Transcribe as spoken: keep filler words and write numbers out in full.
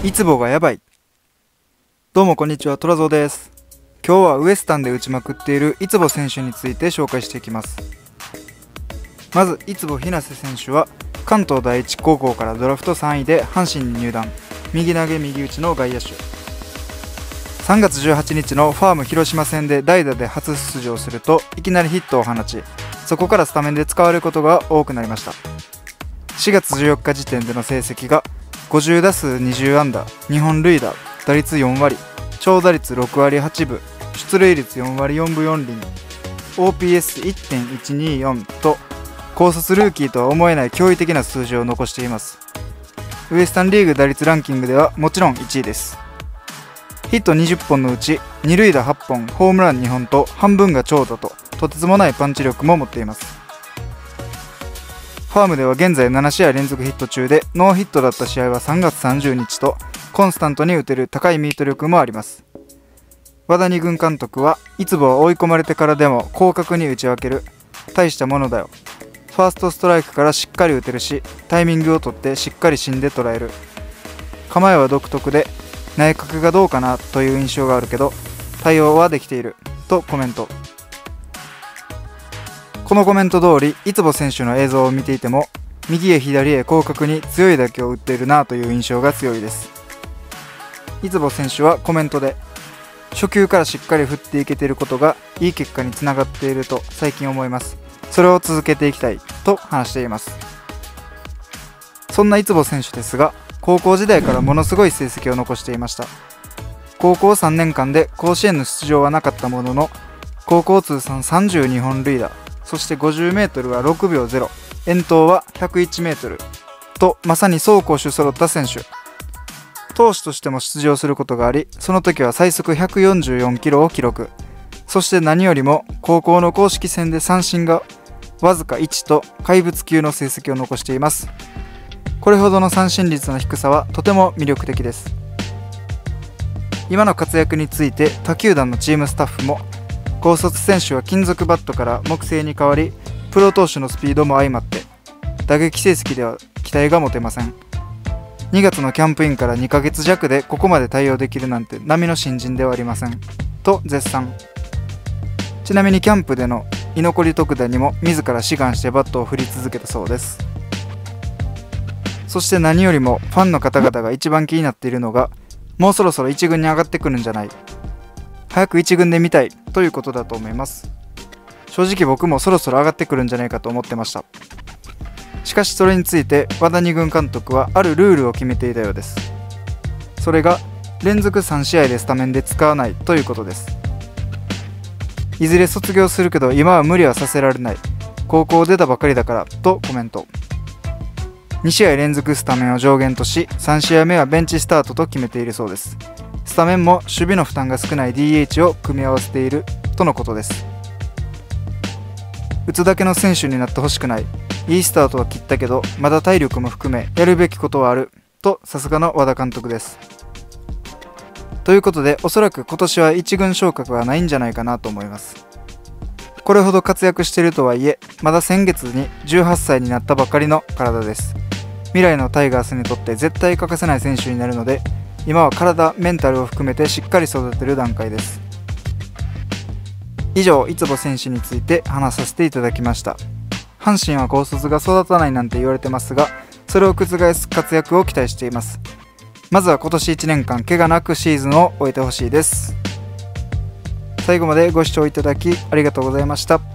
いつぼがやばい。どうもこんにちは、トラゾーです。今日はウエスタンで打ちまくっているいつぼ選手について紹介していきます。まずいつぼひなせ選手は関東第一高校からドラフトさんいで阪神に入団。右投げ右打ちの外野手。さんがつじゅうはちにちのファーム広島戦で代打で初出場するといきなりヒットを放ち、そこからスタメンで使われることが多くなりました。しがつじゅうよっか時点での成績がごじゅうだすうにじゅうあんだ、にほんるいだ、打率よんわり、長打率ろくわりはちぶ、出塁率よんわりよんぶよんりん、オーピーエスいってんいちによん と高卒ルーキーとは思えない驚異的な数字を残しています。ウエスタンリーグ打率ランキングではもちろんいちいです。ヒットにじゅっぽんのうちにるいだはっぽん、ホームランにほんと半分が長打ととてつもないパンチ力も持っています。ファームでは現在ななしあい連続ヒット中で、ノーヒットだった試合はさんがつさんじゅうにちとコンスタントに打てる高いミート力もあります。和田二軍監督はいつぼは追い込まれてからでも広角に打ち分ける、大したものだよ、ファーストストライクからしっかり打てるし、タイミングを取ってしっかり芯で捉える、構えは独特で内角がどうかなという印象があるけど対応はできているとコメント。このコメント通り、いつぼ選手の映像を見ていても右へ左へ広角に強い打球を打っているなという印象が強いです。いつぼ選手はコメントで、初球からしっかり振っていけていることがいい結果につながっていると最近思います。それを続けていきたいと話しています。そんないつぼ選手ですが、高校時代からものすごい成績を残していました。高校さんねんかんで甲子園の出場はなかったものの、高校通算さんじゅうにほんるいだ、そして ごじゅうメートル はろくびょうゼロ、遠投は ひゃくいちメートルと、まさに走攻守揃った選手。投手としても出場することがあり、その時は最速ひゃくよんじゅうよんキロを記録。そして何よりも高校の公式戦で三振がわずかいちと怪物級の成績を残しています。これほどの三振率の低さはとても魅力的です。今の活躍について他球団のチームスタッフも、高卒選手は金属バットから木製に変わり、プロ投手のスピードも相まって打撃成績では期待が持てません。にがつのキャンプインからにかげつじゃくでここまで対応できるなんて並の新人ではありませんと絶賛。ちなみにキャンプでの居残り特打にも自ら志願してバットを振り続けたそうです。そして何よりもファンの方々が一番気になっているのが、もうそろそろいちぐんに上がってくるんじゃない、早くいちぐんで見たいということだと思います。正直僕もそろそろ上がってくるんじゃないかと思ってました。しかしそれについて和田二軍監督はあるルールを決めていたようです。それが連続さんしあいでスタメンで使わないということです。いずれ卒業するけど今は無理はさせられない、高校出たばかりだからとコメント。にしあい連続スタメンを上限とし、さんしあいめはベンチスタートと決めているそうです。スタメンも守備の負担が少ない ディーエイチ を組み合わせているとのことです。打つだけの選手になってほしくない、いいスタートは切ったけどまだ体力も含めやるべきことはあると、さすがの和田監督です。ということで、おそらく今年はいちぐん昇格はないんじゃないかなと思います。これほど活躍しているとはいえ、まだ先月にじゅうはっさいになったばかりの体です。未来のタイガースにとって絶対欠かせない選手になるので、今は体、メンタルを含めてしっかり育てる段階です。以上、いつぼ選手について話させていただきました。阪神は高卒が育たないなんて言われてますが、それを覆す活躍を期待しています。まずは今年いちねんかん怪我なくシーズンを終えてほしいです。最後までご視聴いただきありがとうございました。